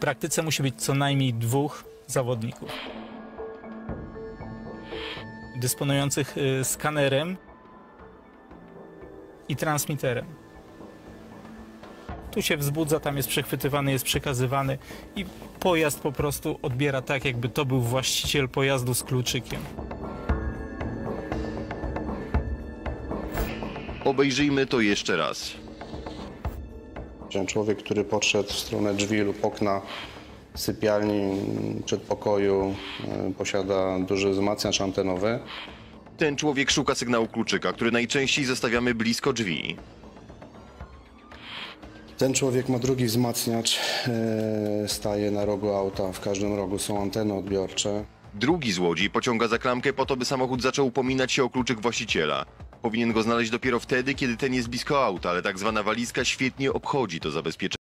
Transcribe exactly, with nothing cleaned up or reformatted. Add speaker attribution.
Speaker 1: praktyce musi być co najmniej dwóch zawodników dysponujących y, skanerem i transmiterem. Tu się wzbudza, tam jest przechwytywany, jest przekazywany i pojazd po prostu odbiera tak, jakby to był właściciel pojazdu z kluczykiem.
Speaker 2: Obejrzyjmy to jeszcze raz.
Speaker 3: Ten człowiek, który podszedł w stronę drzwi lub okna sypialni, przedpokoju, posiada duży wzmacniacz antenowy.
Speaker 2: Ten człowiek szuka sygnału kluczyka, który najczęściej zostawiamy blisko drzwi.
Speaker 3: Ten człowiek ma drugi wzmacniacz, staje na rogu auta, w każdym rogu są anteny odbiorcze.
Speaker 2: Drugi złodziej pociąga za klamkę po to, by samochód zaczął upominać się o kluczyk właściciela. Powinien go znaleźć dopiero wtedy, kiedy ten jest blisko auta, ale tak zwana walizka świetnie obchodzi to zabezpieczenie.